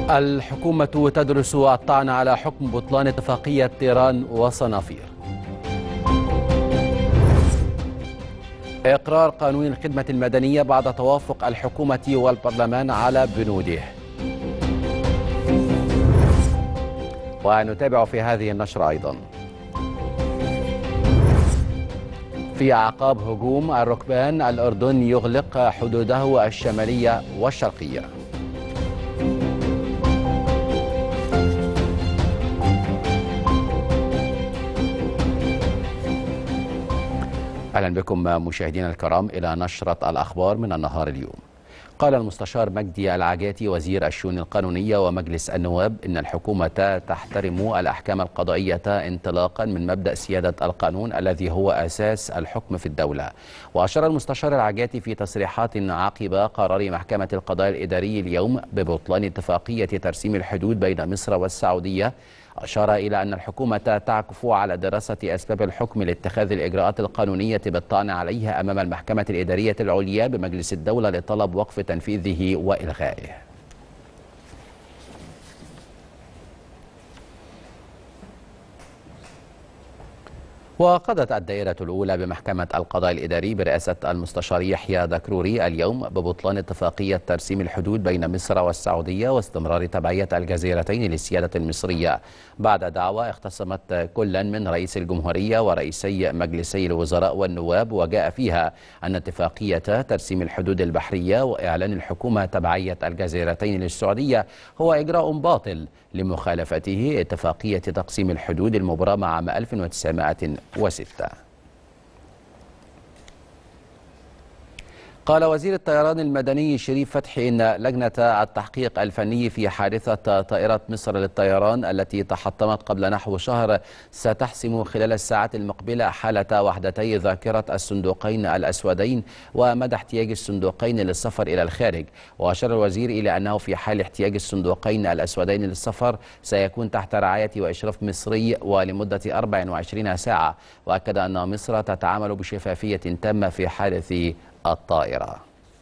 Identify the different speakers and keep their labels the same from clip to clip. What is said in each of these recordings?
Speaker 1: الحكومة تدرس الطعن على حكم بطلان اتفاقية طيران وصنافير. إقرار قانون الخدمة المدنية بعد توافق الحكومة والبرلمان على بنوده. ونتابع في هذه النشرة أيضا: في أعقاب هجوم الركبان الأردن يغلق حدوده الشمالية والشرقية. أهلا بكم مشاهدينا الكرام إلى نشرة الأخبار من النهار اليوم. قال المستشار مجدي العجاتي وزير الشؤون القانونية ومجلس النواب إن الحكومة تحترم الأحكام القضائية انطلاقا من مبدأ سيادة القانون الذي هو أساس الحكم في الدولة. وأشار المستشار العجاتي في تصريحات عقب قرار محكمة القضاء الإداري اليوم ببطلان اتفاقية ترسيم الحدود بين مصر والسعودية، أشار إلى أن الحكومة تعكف على دراسة أسباب الحكم لاتخاذ الإجراءات القانونية بالطعن عليها أمام المحكمة الإدارية العليا بمجلس الدولة لطلب وقف تنفيذه وإلغائه. وقضت الدائرة الأولى بمحكمة القضاء الإداري برئاسة المستشار يحيى دكروري اليوم ببطلان اتفاقية ترسيم الحدود بين مصر والسعودية واستمرار تبعية الجزيرتين للسيادة المصرية، بعد دعوى اختصمت كل من رئيس الجمهورية ورئيسي مجلسي الوزراء والنواب، وجاء فيها أن اتفاقية ترسيم الحدود البحرية وإعلان الحكومة تبعية الجزيرتين للسعودية هو إجراء باطل لمخالفته اتفاقية تقسيم الحدود المبرمة عام 1906. قال وزير الطيران المدني شريف فتحي إن لجنة التحقيق الفني في حادثة طائرة مصر للطيران التي تحطمت قبل نحو شهر ستحسم خلال الساعات المقبلة حالة وحدتي ذاكرة الصندوقين الأسودين ومدى احتياج الصندوقين للسفر إلى الخارج. وأشار الوزير إلى أنه في حال احتياج الصندوقين الأسودين للسفر سيكون تحت رعاية وإشراف مصري ولمدة 24 ساعة، وأكد أن مصر تتعامل بشفافية تامة في حادث الطائرة.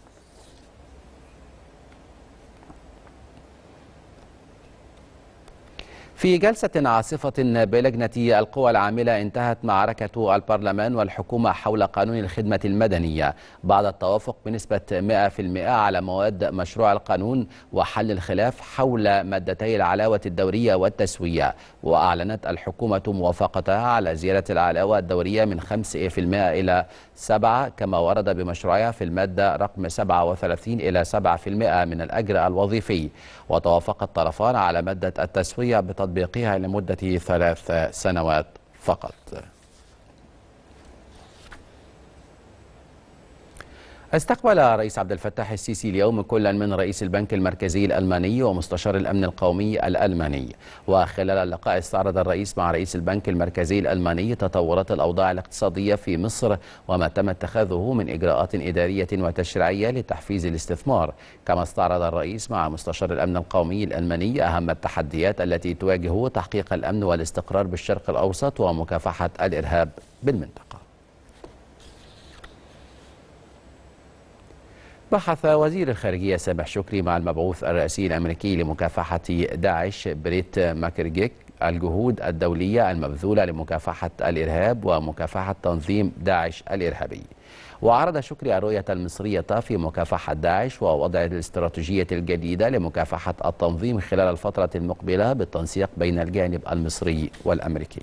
Speaker 1: في جلسة عاصفة بلجنة القوى العاملة انتهت معركة البرلمان والحكومة حول قانون الخدمة المدنية بعد التوافق بنسبة 100% على مواد مشروع القانون وحل الخلاف حول مادتي العلاوة الدورية والتسوية. وأعلنت الحكومة موافقتها على زيادة العلاوة الدورية من 5% إلى 7 كما ورد بمشروعها في المادة رقم 37 إلى 7% من الأجر الوظيفي. وتوافق الطرفان على مادة التسوية بتطبيقها لمدة 3 سنوات فقط. استقبل الرئيس عبد الفتاح السيسي اليوم كلا من رئيس البنك المركزي الألماني ومستشار الأمن القومي الألماني. وخلال اللقاء استعرض الرئيس مع رئيس البنك المركزي الألماني تطورات الأوضاع الاقتصادية في مصر وما تم اتخاذه من إجراءات إدارية وتشريعية لتحفيز الاستثمار. كما استعرض الرئيس مع مستشار الأمن القومي الألماني أهم التحديات التي تواجه تحقيق الأمن والاستقرار بالشرق الأوسط ومكافحة الإرهاب بالمنطقة. بحث وزير الخارجية سامح شكري مع المبعوث الرئاسي الأمريكي لمكافحة داعش بريت ماكرجيك الجهود الدولية المبذولة لمكافحة الإرهاب ومكافحة تنظيم داعش الإرهابي. وعرض شكري الرؤية المصرية في مكافحة داعش ووضع الاستراتيجية الجديدة لمكافحة التنظيم خلال الفترة المقبلة بالتنسيق بين الجانب المصري والأمريكي.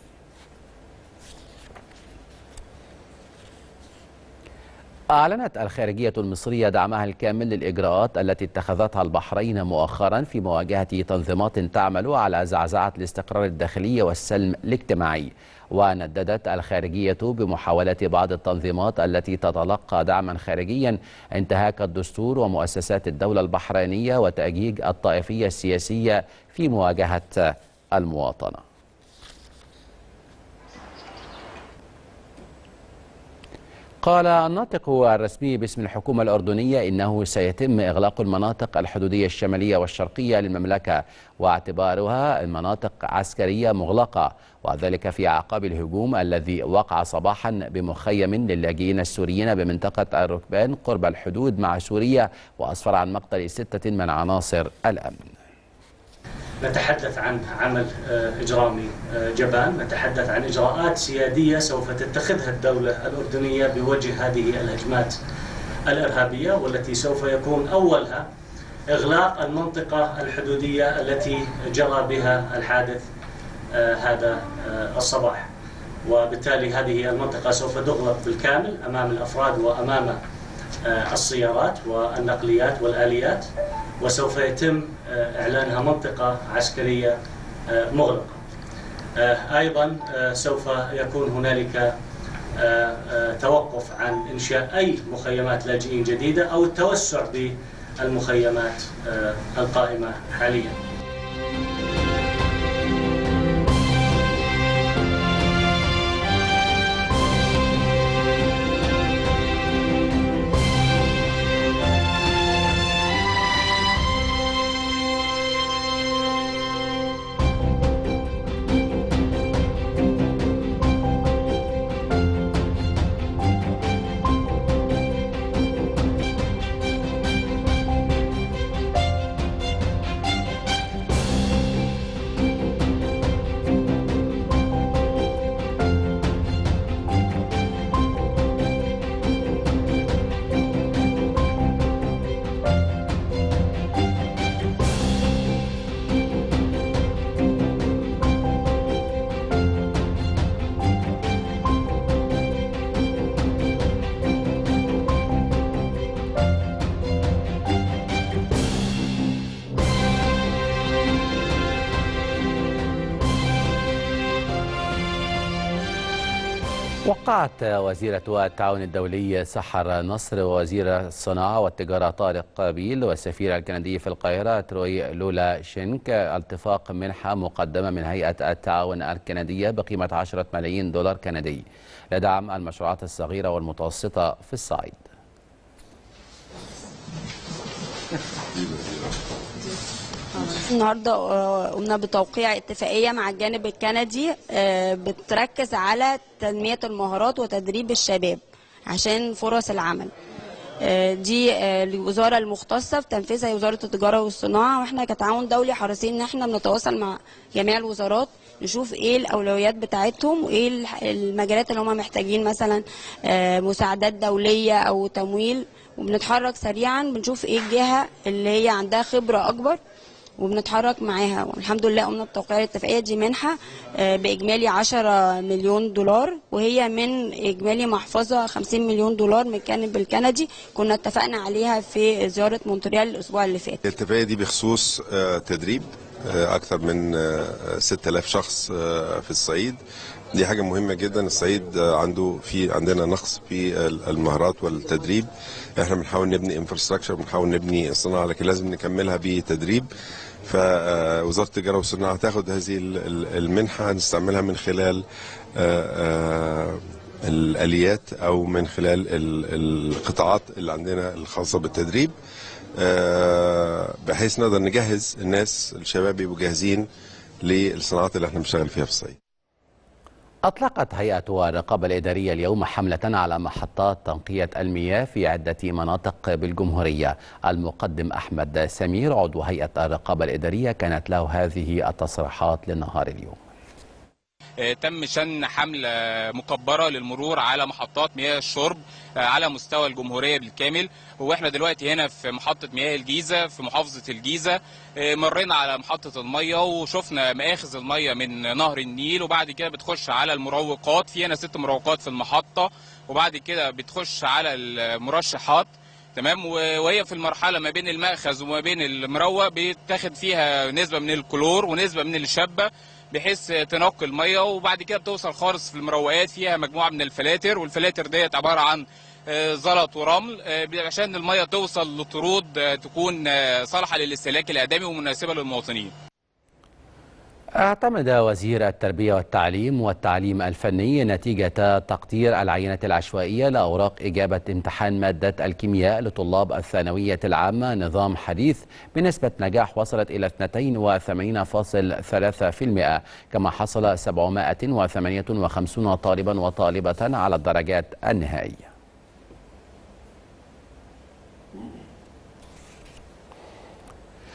Speaker 1: أعلنت الخارجية المصرية دعمها الكامل للإجراءات التي اتخذتها البحرين مؤخرا في مواجهة تنظيمات تعمل على زعزعة الاستقرار الداخلي والسلم الاجتماعي. ونددت الخارجية بمحاولة بعض التنظيمات التي تتلقى دعما خارجيا انتهاك الدستور ومؤسسات الدولة البحرينية وتأجيج الطائفية السياسية في مواجهة المواطنة. قال الناطق الرسمي باسم الحكومة الأردنية إنه سيتم إغلاق المناطق الحدودية الشمالية والشرقية للمملكة واعتبارها المناطق عسكرية مغلقة، وذلك في أعقاب الهجوم الذي وقع صباحا بمخيم للاجئين السوريين بمنطقة الركبان قرب الحدود مع سوريا وأسفر عن مقتل 6 من عناصر الأمن.
Speaker 2: نتحدث عن عمل إجرامي جبان، نتحدث عن إجراءات سيادية سوف تتخذها الدولة الأردنية بوجه هذه الهجمات الإرهابية، والتي سوف يكون أولها إغلاق المنطقة الحدودية التي جرى بها الحادث هذا الصباح. وبالتالي هذه المنطقة سوف تغلق بالكامل أمام الأفراد وأمام السيارات والنقليات والآليات، وسوف يتم إعلانها منطقة عسكرية مغلقة. أيضا سوف يكون هنالك توقف عن إنشاء أي مخيمات لاجئين جديدة أو التوسع بالمخيمات القائمة حاليا.
Speaker 1: وقعت وزيرة التعاون الدولي سحر نصر ووزير الصناعة والتجارة طارق قابيل والسفير الكندي في القاهرة تروي لولا شينك اتفاق منحة مقدمة من هيئة التعاون الكندية بقيمة 10 ملايين دولار كندي لدعم المشروعات الصغيرة والمتوسطة في الصعيد.
Speaker 3: النهارده قمنا بتوقيع اتفاقيه مع الجانب الكندي بتركز على تنميه المهارات وتدريب الشباب عشان فرص العمل. دي الوزاره المختصه في تنفيذها وزاره التجاره والصناعه، واحنا كتعاون دولي حريصين ان احنا بنتواصل مع جميع الوزارات نشوف ايه الاولويات بتاعتهم وايه المجالات اللي هم محتاجين مثلا مساعدات دوليه او تمويل، وبنتحرك سريعا بنشوف ايه الجهه اللي هي عندها خبره اكبر وبنتحرك معاها. والحمد لله قمنا بتوقيع الاتفاقيه دي منحه باجمالي 10 مليون دولار، وهي من اجمالي محفظه 50 مليون دولار من الجانب الكندي كنا اتفقنا عليها في زياره مونتريال الاسبوع اللي فات.
Speaker 4: الاتفاقيه دي بخصوص تدريب اكثر من 6000 شخص في الصعيد. دي حاجه مهمه جدا. الصعيد عندنا نقص في المهارات والتدريب. احنا بنحاول نبني انفراستراكشر، بنحاول نبني الصناعه، لكن لازم نكملها بتدريب. فوزاره التجاره والصناعه هتاخد هذه المنحه نستعملها من خلال الاليات او من خلال القطاعات اللي عندنا الخاصه بالتدريب، بحيث نقدر نجهز الناس الشباب يبقوا جاهزين للصناعات اللي احنا بنشتغل فيها في الصعيد.
Speaker 1: أطلقت هيئة الرقابة الإدارية اليوم حملة على محطات تنقية المياه في عدة مناطق بالجمهورية. المقدم أحمد سمير عضو هيئة الرقابة الإدارية كانت له هذه التصريحات للنهار اليوم.
Speaker 5: تم شن حملة مكبرة للمرور على محطات مياه الشرب على مستوى الجمهورية بالكامل. واحنا دلوقتي هنا في محطة مياه الجيزة في محافظة الجيزة، مرينا على محطة المية وشفنا مآخذ المية من نهر النيل، وبعد كده بتخش على المروقات. في هنا 6 مروقات في المحطة، وبعد كده بتخش على المرشحات. تمام. وهي في المرحلة ما بين المأخذ وما بين المروق بتاخد فيها نسبة من الكلور ونسبة من الشبة بحيث تنقي الميه، وبعد كده بتوصل خالص في المروقات فيها مجموعه من الفلاتر، والفلاتر ديت عباره عن زلط ورمل عشان الميه توصل لطرود تكون صالحه للاستهلاك الادمي ومناسبه للمواطنين.
Speaker 1: اعتمد وزير التربية والتعليم الفني نتيجة تقدير العينة العشوائية لأوراق إجابة امتحان مادة الكيمياء لطلاب الثانوية العامة نظام حديث بنسبة نجاح وصلت إلى 82.3%، كما حصل 758 طالبا وطالبة على الدرجات النهائية.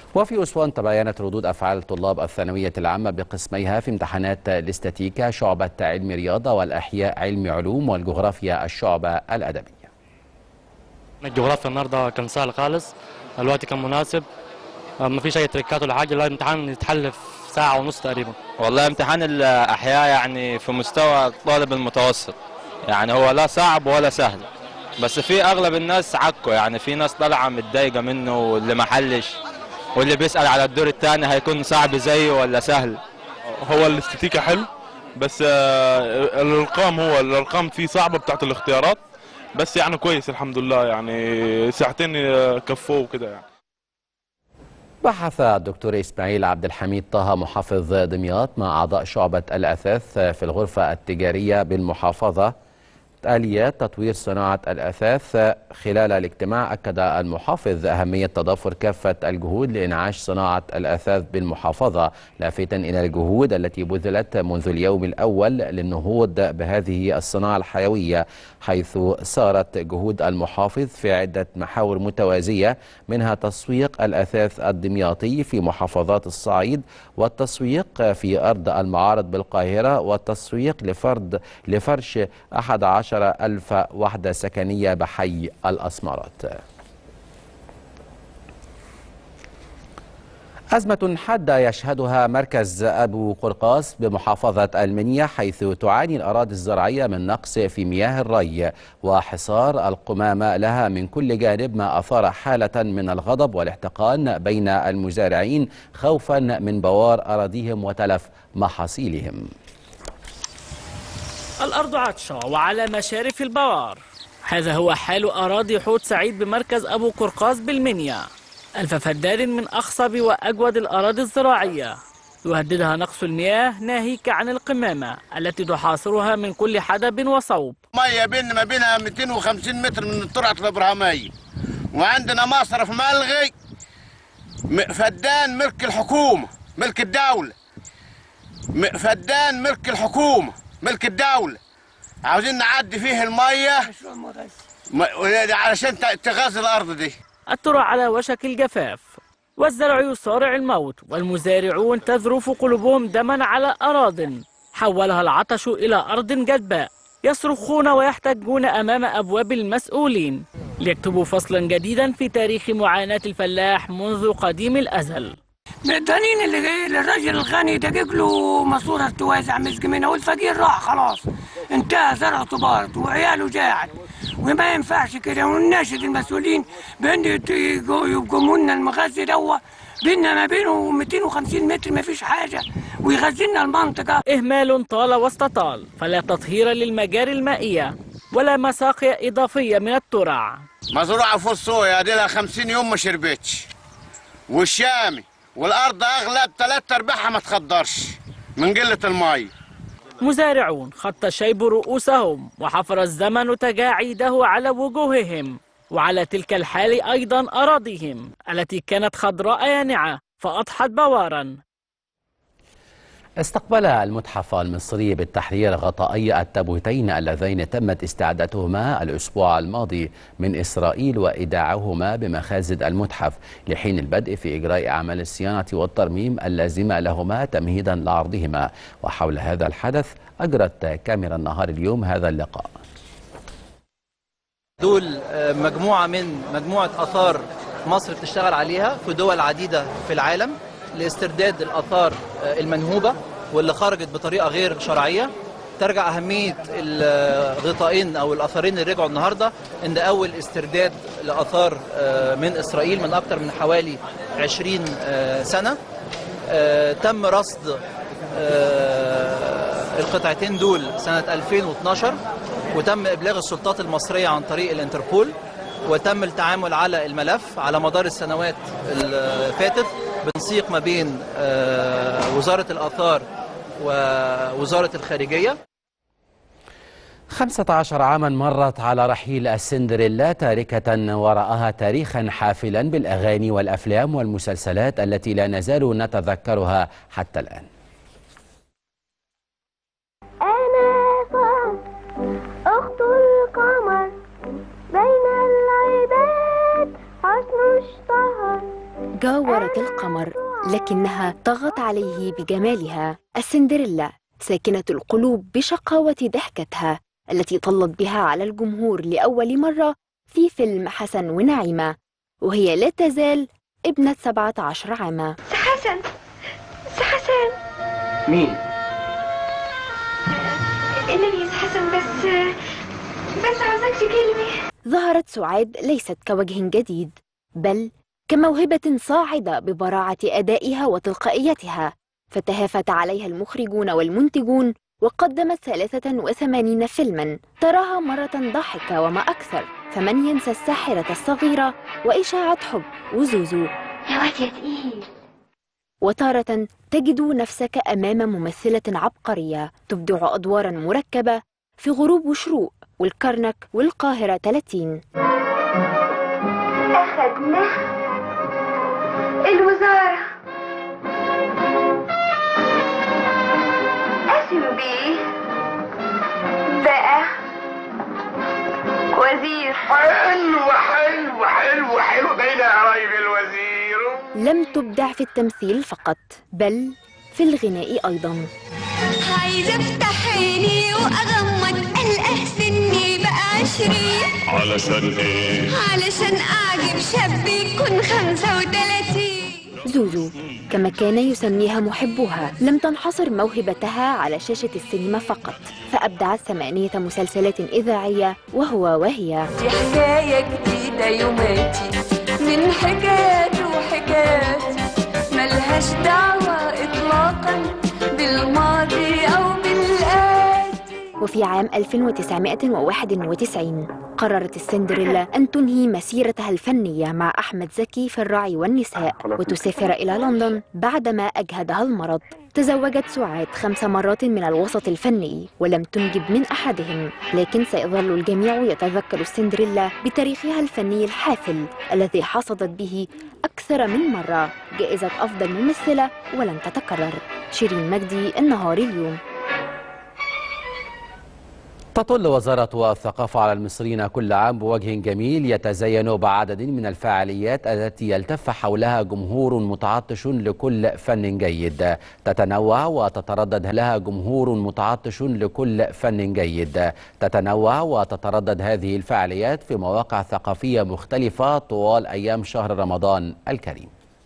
Speaker 1: وفي أسوان تباينت ردود أفعال طلاب الثانوية العامة بقسميها في امتحانات الاستاتيكا شعبة علم رياضة والأحياء علم علوم والجغرافيا الشعبة الأدبية.
Speaker 6: الجغرافيا النهارده كان سهل خالص، الوقت كان مناسب، ما فيش أي تريكات ولا حاجة، الامتحان يتحل في ساعة ونص تقريبا.
Speaker 7: والله امتحان الأحياء يعني في مستوى الطالب المتوسط، يعني هو لا صعب ولا سهل، بس في أغلب الناس عكوا، يعني في ناس طالعة متضايقة منه واللي ما حلش، واللي بيسأل على الدور الثاني هيكون صعب زيه ولا سهل.
Speaker 8: هو الاستاتيكا حلو، بس الأرقام فيه صعبة بتاعت الاختيارات، بس يعني كويس الحمد لله، يعني ساعتين كفوه وكده يعني.
Speaker 1: بحث الدكتور إسماعيل عبد الحميد طه محافظ دمياط مع أعضاء شعبة الأثاث في الغرفة التجارية بالمحافظة آليات تطوير صناعة الأثاث. خلال الاجتماع أكد المحافظ أهمية تضافر كافة الجهود لإنعاش صناعة الأثاث بالمحافظة، لافتاً إلى الجهود التي بذلت منذ اليوم الأول للنهوض بهذه الصناعة الحيوية، حيث سارت جهود المحافظ في عدة محاور متوازية، منها تسويق الأثاث الدمياطي في محافظات الصعيد، والتسويق في أرض المعارض بالقاهرة، والتسويق لفرش 11,000 وحدة سكنية بحي الأسمرات. أزمة حادة يشهدها مركز أبو قرقاس بمحافظة المنيا، حيث تعاني الأراضي الزراعية من نقص في مياه الري وحصار القمامة لها من كل جانب، ما أثار حالة من الغضب والاحتقان بين المزارعين خوفا من بوار أراضيهم وتلف محاصيلهم.
Speaker 9: الأرض عطشة وعلى مشارف البوار، هذا هو حال أراضي حوت سعيد بمركز أبو قرقاس بالمنيا. ألف فدان من أخصب وأجود الأراضي الزراعية يهددها نقص المياه، ناهيك عن القمامة التي تحاصرها من كل حدب وصوب.
Speaker 10: مية ما بينها 250 متر من الترعة الإبراهيمية، وعندنا مصرف ملغي فدان ملك الحكومة ملك الدولة، فدان ملك الحكومة ملك الدولة، عاوزين نعدي فيه المية علشان تغذي الأرض دي.
Speaker 9: الترع على وشك الجفاف والزرع يصارع الموت، والمزارعون تذرف قلوبهم دما على أراضٍ حولها العطش إلى أرض جدباء، يصرخون ويحتجون أمام أبواب المسؤولين ليكتبوا فصلا جديدا في تاريخ معاناة الفلاح منذ قديم الأزل.
Speaker 11: مقدرين اللي الراجل الغني دقيق له ماسوره توازع مسك منها، والفقير راح خلاص انتهى، زرعته بارت وعياله جاعت، وما ينفعش كده. ونناشد المسؤولين بان يقوموا لنا المغذي دوا بيننا ما بينه 250 متر ما فيش حاجه، ويغذي لنا المنطقه.
Speaker 9: اهمال طال واستطال، فلا تطهير للمجاري المائيه ولا مساقي اضافيه من الترع.
Speaker 10: مزروعه فوق الصويا دي لها 50 يوم ما شربتش، والشامي والارض اغلب 3/4 ما تخضرش من قله المي.
Speaker 9: مزارعون خط شيب رؤوسهم وحفر الزمن تجاعيده على وجوههم، وعلى تلك الحال ايضا اراضيهم التي كانت خضراء يانعه فاضحت بوارا.
Speaker 1: استقبل المتحف المصري بالتحرير غطائي التابوتين اللذين تمت استعادتهما الأسبوع الماضي من إسرائيل وإيداعهما بمخازن المتحف لحين البدء في إجراء أعمال الصيانة والترميم اللازمة لهما تمهيدا لعرضهما. وحول هذا الحدث أجرت كاميرا النهار اليوم هذا اللقاء.
Speaker 12: دول مجموعة آثار مصر بتشتغل عليها في دول عديدة في العالم لاسترداد الآثار المنهوبة واللي خرجت بطريقة غير شرعية. ترجع أهمية الغطائين أو الآثارين اللي رجعوا النهاردة إن أول استرداد لآثار من إسرائيل من أكثر من حوالي 20 سنة. تم رصد القطعتين دول سنة 2012 وتم إبلاغ السلطات المصرية عن طريق الانتربول، وتم التعامل على الملف على مدار السنوات اللي فاتت بتنسيق ما بين وزارة الآثار ووزارة الخارجية.
Speaker 1: 15 عاما مرت على رحيل السندريلا، تاركة وراءها تاريخا حافلا بالأغاني والأفلام والمسلسلات التي لا نزال نتذكرها حتى الآن.
Speaker 13: أنا صعب أخت القمر بين العباد حسن اشتهر
Speaker 14: جاورت القمر لكنها طغت عليه بجمالها. السندريلا ساكنة القلوب بشقاوة ضحكتها التي طلت بها على الجمهور لأول مرة في فيلم حسن ونعيمة، وهي لا تزال ابنة 17 عاما.
Speaker 13: حسن حسن
Speaker 15: مين؟
Speaker 13: النبي يا حسن، بس عاوزك تكلمي.
Speaker 14: ظهرت سعاد ليست كوجه جديد، بل كموهبة صاعدة ببراعة أدائها وتلقائيتها، فتهافت عليها المخرجون والمنتجون وقدمت 83 فيلما تراها مرة ضحكة وما أكثر. فمن ينسى الساحرة الصغيرة وإشاعة حب وزوزو
Speaker 13: يا واد يا تقيل.
Speaker 14: وتارة تجد نفسك أمام ممثلة عبقرية تبدع أدوارا مركبة في غروب وشروق والكرنك والقاهرة 30.
Speaker 13: أخذنا الوزارة، قاسم بيه بقى وزير.
Speaker 10: حلو بين قرايب الوزير.
Speaker 14: لم تبدع في التمثيل فقط، بل في الغناء أيضا.
Speaker 13: عايزة افتح عيني واغمض القى سني بقى 20.
Speaker 16: علشان ايه؟
Speaker 13: علشان اعجب شاب يكون 35.
Speaker 14: زوزو كما كان يسميها محبوها، لم تنحصر موهبتها على شاشة السينما فقط، فأبدعت 8 مسلسلات إذاعية وهي
Speaker 13: دي حكاية جديدة يوماتي من حكايات وحكايات ملهاش دعوة إطلاقا بالماضي أو بالآتي.
Speaker 14: وفي عام 1991 قررت السندريلا أن تنهي مسيرتها الفنية مع أحمد زكي في الرعي والنساء وتسافر إلى لندن بعدما أجهدها المرض. تزوجت سعاد 5 مرات من الوسط الفني ولم تنجب من أحدهم، لكن سيظل الجميع يتذكر السندريلا بتاريخها الفني الحافل الذي حصدت به أكثر من مرة جائزة أفضل ممثلة ولن تتكرر. شيرين مجدي، النهار اليوم.
Speaker 1: تطل وزارة الثقافة على المصريين كل عام بوجه جميل يتزين بعدد من الفعاليات التي يلتف حولها جمهور متعطش لكل فن جيد. تتنوع وتتردد لها جمهور متعطش لكل فن جيد. تتنوع وتتردد هذه الفعاليات في مواقع ثقافية مختلفة طوال أيام شهر رمضان الكريم.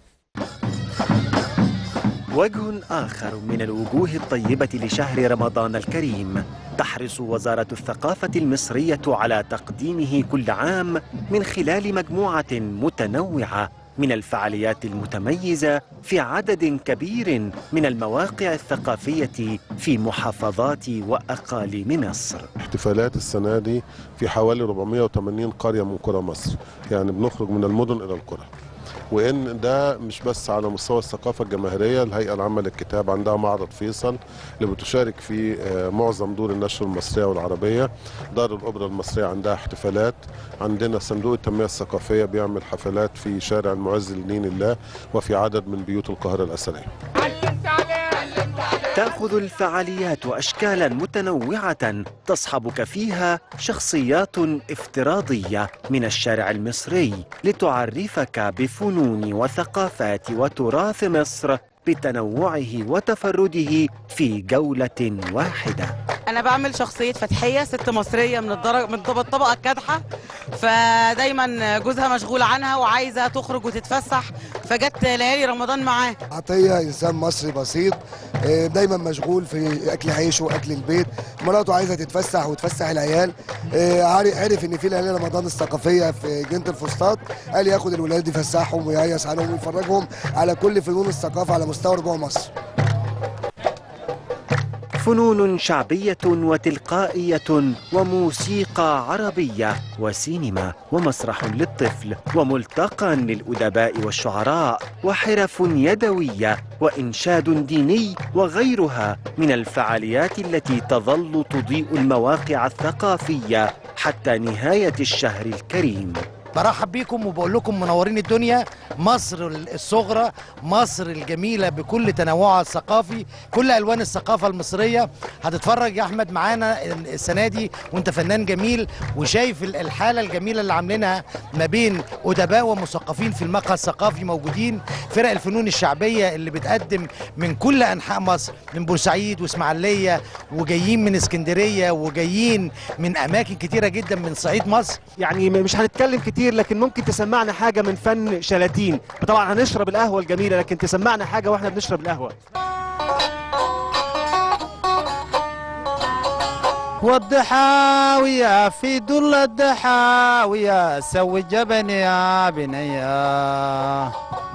Speaker 17: وجه آخر من الوجوه الطيبة لشهر رمضان الكريم تحرص وزارة الثقافة المصرية على تقديمه كل عام من خلال مجموعة متنوعة من الفعاليات المتميزة في عدد كبير من المواقع الثقافية في محافظات وأقاليم مصر.
Speaker 18: احتفالات السنة دي في حوالي 480 قرية من قرى مصر، يعني بنخرج من المدن إلى القرى. وإن ده مش بس على مستوى الثقافة الجماهيرية، الهيئة العامة للكتاب عندها معرض فيصل اللي بتشارك فيه معظم دور النشر المصرية والعربية. دار الأوبرا المصرية عندها احتفالات، عندنا صندوق التنمية الثقافية بيعمل حفلات في شارع المعز لدين الله وفي عدد من بيوت القاهرة الأثرية.
Speaker 17: تأخذ الفعاليات أشكالا متنوعة تصحبك فيها شخصيات افتراضية من الشارع المصري لتعرفك بفنون وثقافات وتراث مصر بتنوعه وتفرده في جولة واحدة.
Speaker 19: أنا بعمل شخصية فتحية، ست مصرية من الطبقة الكادحة، فدايما جوزها مشغول عنها وعايزة تخرج وتتفسح، فجت ليالي رمضان معاه.
Speaker 20: عطية إنسان مصري بسيط دايما مشغول في أكل عيشه وأكل البيت، مراته عايزة تتفسح وتفسح العيال. عرف إن في ليالي رمضان الثقافية في جنة الفسطاط، قال ياخد الولاد يفسحهم ويهيص عنهم ويفرجهم على كل فنون الثقافة على مستوى ربوع مصر.
Speaker 17: فنون شعبية وتلقائية وموسيقى عربية وسينما ومسرح للطفل وملتقى للأدباء والشعراء وحرف يدوية وإنشاد ديني وغيرها من الفعاليات التي تظل تضيء المواقع الثقافية حتى نهاية الشهر الكريم.
Speaker 15: برحب بيكم وبقول لكم منورين الدنيا. مصر الصغرى، مصر الجميلة بكل تنوعها الثقافي، كل ألوان الثقافة المصرية. هتتفرج يا أحمد معانا السنة دي وأنت فنان جميل وشايف الحالة الجميلة اللي عاملينها ما بين أدباء ومثقفين في المقهى الثقافي موجودين، فرق الفنون الشعبية اللي بتقدم من كل أنحاء مصر، من بورسعيد وإسماعيلية وجايين من اسكندرية وجايين من أماكن كتيرة جدا من صعيد مصر.
Speaker 17: يعني مش هنتكلم كتير، لكن ممكن تسمعنا حاجة من فن شلاتين. طبعا هنشرب القهوة الجميلة، لكن تسمعنا حاجة واحنا بنشرب القهوة.
Speaker 21: والضحاوية في دل الضحاوية سوي جبن يا بنيا،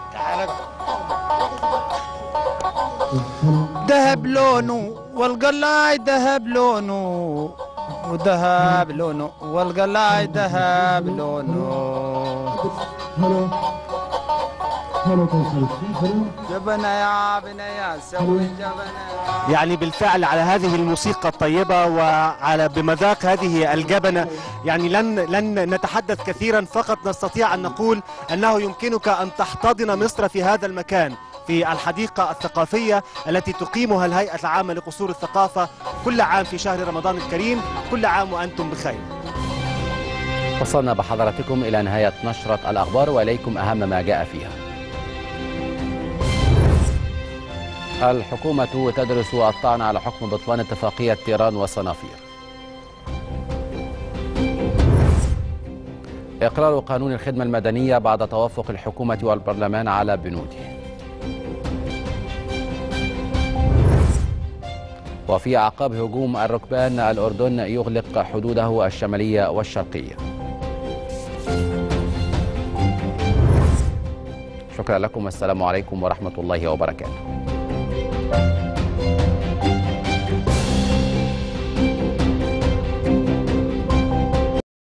Speaker 21: ذهب لونه والقلاي ذهب لونه، وذهب لونه والقلاي ذهب لونه، جبنا يا بنيا سوي جبنا.
Speaker 17: يعني بالفعل على هذه الموسيقى الطيبة وعلى بمذاق هذه الجبنة، يعني لن نتحدث كثيرا، فقط نستطيع أن نقول أنه يمكنك أن تحتضن مصر في هذا المكان، في الحديقة الثقافية التي تقيمها الهيئة العامة لقصور الثقافة كل عام في شهر رمضان الكريم. كل عام وأنتم بخير.
Speaker 1: وصلنا بحضراتكم إلى نهاية نشرة الأخبار وإليكم أهم ما جاء فيها. الحكومة تدرس الطعن على حكم بطلان اتفاقية طيران وصنافير. إقرار قانون الخدمة المدنية بعد توافق الحكومة والبرلمان على بنوده. وفي أعقاب هجوم الركبان الأردن يغلق حدوده الشمالية والشرقية. شكرا لكم، السلام عليكم ورحمة الله وبركاته.